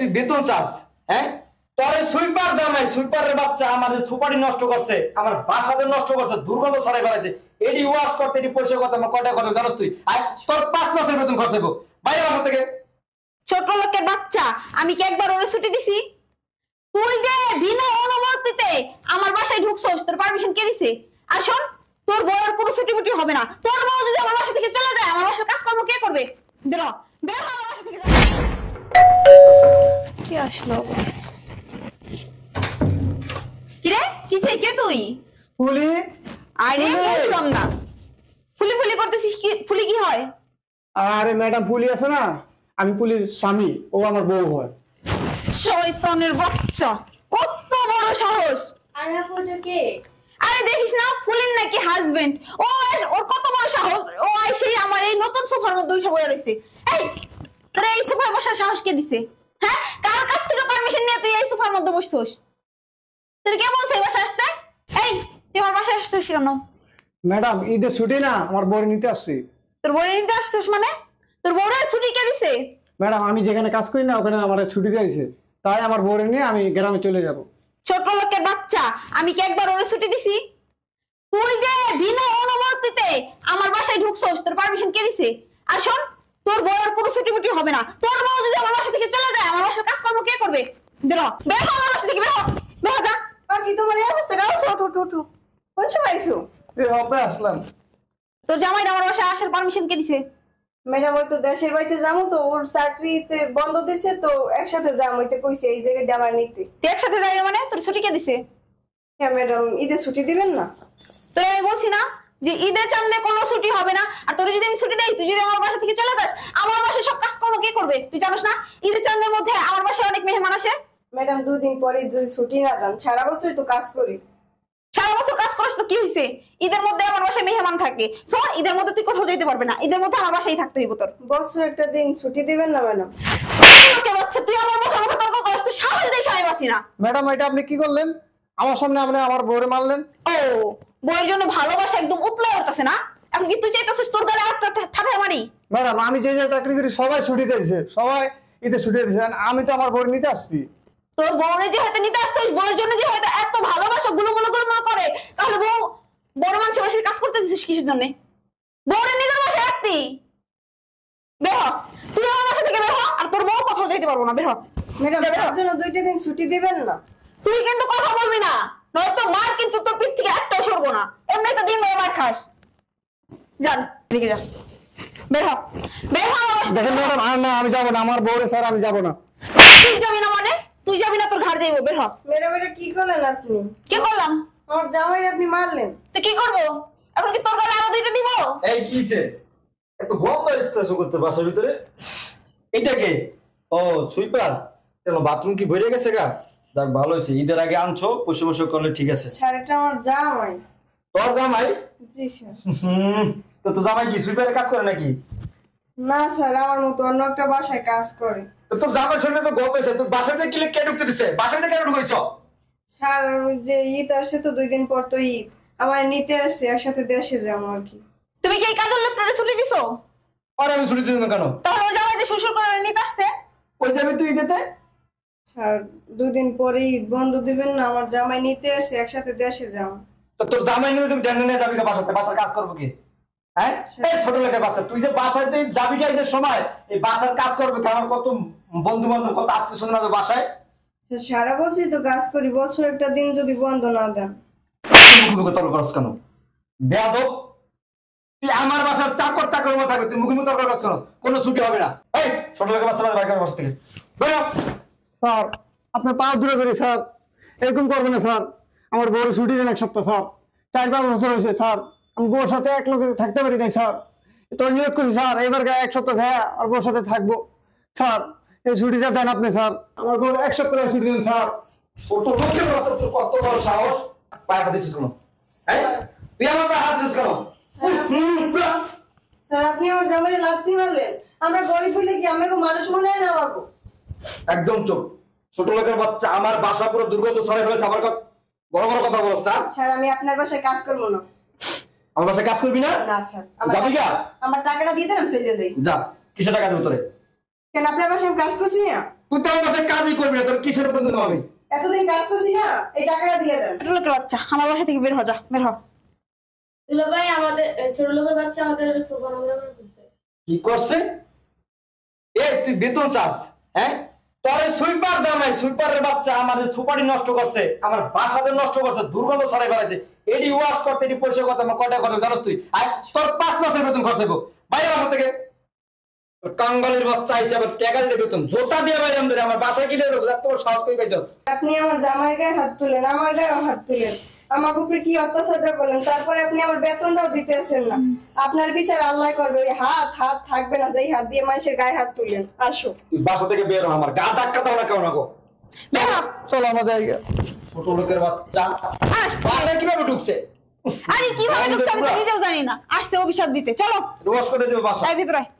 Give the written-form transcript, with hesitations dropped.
তুই বেতন চাস? হ্যাঁ, তোর সুইপার জামাই, সুইপারের বাচ্চা আমার সুপারি নষ্ট করছে, আমার বাসাতে নষ্ট করছে, দুর্গন্ধ ছড়াই বেড়াইছে। এডি ওয়াশ করতে, এডি পরিষ্কার করতে আমার কয়টা কথা জানোস তুই? আর তোর 5 মাসের বেতন খরচ হইব বাইরে বাসা থেকে। ছোট লোকের বাচ্চা, আমি কি একবার ওরে ছুটি দিছি? তুই যে বিনা অনুমতিতে আমার বাসায় ঢুকছস, তোর পারমিশন কে দিছে? আর শোন, তোর বউয়ের কোনো ছুটি হবে না। তোর বউ যদি আমার বাসা থেকে চলে যায়, আমার বাসার কাজকর্ম কে করবে? বেরো, বের হ আমার বাসা থেকে। কি আসলো? কিরে, কি চাই? কে তুই? ফুলি। আরে বুঝলাম না, ফুলি ফুলি করতেছিস কি? ফুলি কি হয়? আরে ম্যাডাম, ফুলি আছে না, আমি ফুলির স্বামী, ও আমার বউ হয়। শয়তানের বাচ্চা, কত বড় সাহস! আরে ওটা কে? আরে দেখিস না, ফুলির নাকি হাজবেন্ড। ওর কত বড় সাহস! ও সেই আমার এই নতুন সোফার মধ্যে উঠে বসে রইছে। এই, তোর এই সোফায় বসার সাহস কে দিছে? হ্যাঁ, কার কাছ থেকে পারমিশন নিয়ে তুই এই সোফার মধ্যে বসছস? তোর কে বলছে এই বাসায় আসতে? এই, তুই আমার বাসায় আসছিস কেন? ম্যাডাম, ঈদের ছুটি না, আমার বউ নিতে আসছি। তোর বউরে নিতে আসছিস মানে? তোর বউরে ছুটি কে দিছে? ম্যাডাম, আমি যেখানে কাজ করি না ওখানে আমার ছুটি দিয়েছে, তাই আমার বউ নিয়ে আমি গ্রামে চলে যাব। ছোট লোকের বাচ্চা, আমি কি একবার ওরে ছুটি দিছি? তুই যে বিনা অনুমতিতে আমার বাসায় ঢুকছস, তোর পারমিশন কে দিছে? আর শোন, তোর বউয়ের কোনো ছুটি হবে না। তোর বউ যদি আমার বাসা থেকে চলে যায়, আমার বাসার কাজকর্ম কে করবে? বেরো, বের হ আমার বাসা থেকে, বের হ, বের হ, যা। কি তোমার এই অবস্থা? ওঠো। কোন সময় আইছো? এই হবে আসলাম। তোর জামাইটা আমার বাসায় আসার পারমিশন কে দিছে? ম্যাডাম, ওই তো দেশের বাড়িতে যাবো, তো ওর চাকরিতে বন্ধ দিছে, তো একসাথে যাবো, ওইতে কইছে এই জায়গায় দিয়ে আমার নিতে। তুই একসাথে যাবি মানে? তোর ছুটি কে দিছে? হ্যাঁ ম্যাডাম, ঈদে ছুটি দিবেন না? তোর আমি বলছি না যে ঈদের চান্দে কোনো ছুটি হবে না। আর তোর যদি আমি ছুটি দেই, তুই যদি আমার বাসা থেকে চলে যাস, আমার বাসায় সব কাজকর্ম কে করবে? তুই জানোস না ঈদের চান্দের মধ্যে আমার বাসায় অনেক মেহমান আসে? ম্যাডাম, 2 দিন পরে যদি ছুটি না দেন, সারা বছরই তো কাজ করি। সারা বছর কাজ করিস তো কি হয়েছে? ঈদের মধ্যে আমার বাসায় মেহমান থাকে, সো ঈদের মধ্যে তুই কোথাও যেতে পারবে না। ঈদের মধ্যে আমার বাসায় থাকতে হইব তোর। বছর একটা দিন ছুটি দিবেন না ম্যাডাম? কে বাচ্চা, তুই আমার মুখে মুখে তর্ক করিস, তুই সাহস দেখে আমি বাঁচি না। ম্যাডাম, এটা আপনি কি করলেন? আমার সামনে আপনি আমার বউরে মারলেন। ও, বউয়ের জন্য ভালোবাসা একদম উতলা উঠতেছে না? এখন কি তুই চাইতেছিস তোর গালে আর ঠাঠায় মারি? ম্যাডাম, আমি যে যে চাকরি করি সবাই ছুটি দিয়েছে, সবাই ঈদে ছুটি দিয়েছে, আমি তো আমার বউ নিতে আসছি। তোর বউরে যে হয়তো নিতে আসছিস, বউয়ের জন্য যে হয়তো এত ভালোবাসা গুলো করে, তাহলে বউ বড় মানুষের বাসায় কাজ করতে দিছিস কিসের জন্য? বউরে নিজের বাসায় রাখতি। বের হ, তুই আমার বাসা থেকে বের হ, আর তোর বউ কোথাও যেতে পারবো না। বের হ। ম্যাডাম, তার জন্য 2টা দিন ছুটি দিবেন না? তুই কিন্তু কথা বলবি না, নয়তো মার কিন্তু তোর পিঠ থেকে একটাও সরবো না। এমনি তো দিন ধরে মার খাস। যান, দিকে যা, বের হ, বের হ আমার বাসা থেকে। দেখেন ম্যাডাম, আর না, আমি যাবো না, আমার বউরে স্যার আমি যাবো না। তুই যাবি না মানে? তুই যাবি না, তোর ঘর যাইবো। বের হ। ম্যাডাম, এটা কি করলেন আপনি? কি করলাম? আমার জামাইরে আপনি মারলেন। তো কি করবো এখন? কি তোর গালে আরো 2টা দিব? এই কিছে এত গন্ধ স্পর্শ করতে বাসার ভিতরে? এটা কে? ও, সুইপার। কেন, বাথরুম কি ভরে গেছে গা? যাক, ভালো হয়েছে, ঈদের আগে আনছো, পরামর্শ করলে ঠিক আছে। স্যার, এটা আমার জামাই। তোর জামাই? জি স্যার। তো তোর জামাই কি সুইপারের কাজ করে নাকি? না স্যার, আমার মতো অন্য একটা বাসায় কাজ করে। তো তোর জামাই শুনলে তো গল্প হয়েছে, তোর বাসাতে কি কে ঢুকতে দিছে? বাসাতে কেন ঢুকাইছ? স্যার, ওই যে ঈদ আসছে তো, 2 দিন পর তো ঈদ, আমার নিতে আসছে, একসাথে দেশে যাবো আর কি। তুমি কি এই কাজের লোকটারে ছুটি দিছো? আর আমি ছুটি দিলাম কেন? তাহলে ওর জামাই যে শ্বশুর করে নিতে আসতে। ওই যাবি তুই দিতে? স্যার, 2 দিন পরে ঈদ, বন্ধ দিবেন না? আমার জামাই নিতে আসছে, একসাথে দেশে যাবো। তো তোর জামাই নিয়ে তুই ডেন্ডে নিয়ে যাবি বাসাতে? বাসার কাজ করবো কি? হ্যাঁ, এই ছোট লোকের বাচ্চা, তুই যে বাসাতে যাবি কি ঈদের সময়? এই বাসার কাজ করবে কি? আমার কত বন্ধু বান্ধব, কত আত্মীয় স্বজন আছে বাসায়। স্যার, সারা বছরই তো কাজ করি, বছর একটা দিন যদি বন্ধ না দেন। মুখে মুখে তর্ক করছ কেন? বেয়াদব, তুই আমার বাসার চাকর মতো থাকবে, তুই মুখে মুখে তর্ক করছ কেন? কোনো ছুটি হবে না। এই ছোট লোকের বাচ্চা বাইরে কর বাসা থেকে, বেরো। স্যার, আপনার পা ধরে ধরে স্যার, এরকম করবেন না স্যার। আমার বউরে ছুটি দেন 1 সপ্তাহ স্যার। 4-5 বছর হয়েছে স্যার, আমি বউর সাথে এক লোকে থাকতে পারি নাই স্যার। তো নিয়োগ করি স্যার, এবার 1 সপ্তাহ হ্যাঁ আর বউর সাথে থাকবো স্যার। এই ছুটিটা দেন আপনি স্যার, আমার বউর 1 সপ্তাহ ছুটি দিন স্যার। ও তো লোকের বাচ্চা, তোর কত বড় সাহস? পায়ে হাত দিছিস কেন? তুই আমার পায়ে হাত দিছিস কেন? স্যার, আপনি আমার জামাইরে লাথি মারলেন। আমরা গরিব হইলে কি আমাকে মানুষ মনে হয় না? আমাকে একদম চুপ। ছোট লোকের বাচ্চা, আমার বাসা পুরো দুর্গন্ধ ছড়াই ফেলেছে। আমার বড় বড় কথা বলছ না? স্যার, আমি আপনার বাসায় কাজ করবো না। আমার বাসায় কাজ করবি না? না স্যার, যাবি গা? আমার টাকাটা দিয়ে দেন, আমি চলে যাই। যা, কিসে টাকা দেবো তোরে? কেন, আপনার বাসায় আমি কাজ করছি না? তুই তো আমার বাসায় কাজই করবি না, তোর কিসের উপর দিলাম আমি? এতদিন কাজ করছি না, এই টাকাটা দিয়ে দেন। ছোট লোকের বাচ্চা, আমার বাসা থেকে বের হ, যা বের হ। দুলা ভাই আমাদের ছোট লোকের বাচ্চা আমাদের সোফা নোংরা করে ফেলছে। কি করছে? এই তুই বেতন চাস? হ্যাঁ, তোর সুইপার জামাই, সুইপারের বাচ্চা আমাদের সুপারি নষ্ট করছে, আমার বাসাতে নষ্ট করছে, দুর্গন্ধ ছড়াই বেড়াচ্ছে। এডি ওয়াশ করতে এডি পয়সা কত আমার কয়টা কত জানোস তুই? আর তোর 5 মাসের বেতন খরচ হইব বাইরে বাসা থেকে। কাঙ্গালির বাচ্চা হিসাবে টাকা দিতে বেতন জোতা দিয়ে বাইরে আমাদের আমার বাসায় কিনে রয়েছে, এত বড় সাহস কই পাইছস? আপনি আমার জামাইয়ের গায়ে হাত তুলেন, আমার গায়েও হাত তুলেন, আমার উপরে কি অত্যাচারটা করলেন, তারপরে আপনি আমার বেতনটাও দিতেছেন না। আপনার বিচার আল্লাহ করবে। ওই হাত হাত থাকবে না, যেই হাত দিয়ে মানুষের গায়ে হাত তুলেন। আসো তুই বাসা থেকে বের হ, আমার গা ধাক্কা দাও না কেউ না গো। বের হ। চলো আমাদের ছোট লোকের বাচ্চা আসছে। বাসায় কিভাবে ঢুকছে? আরে কিভাবে ঢুকছে আমি তো নিজেও জানি না, আসছে অভিশাপ দিতে। চলো রোজ করে দেবে বাসা। তাই ভিতরে আয়।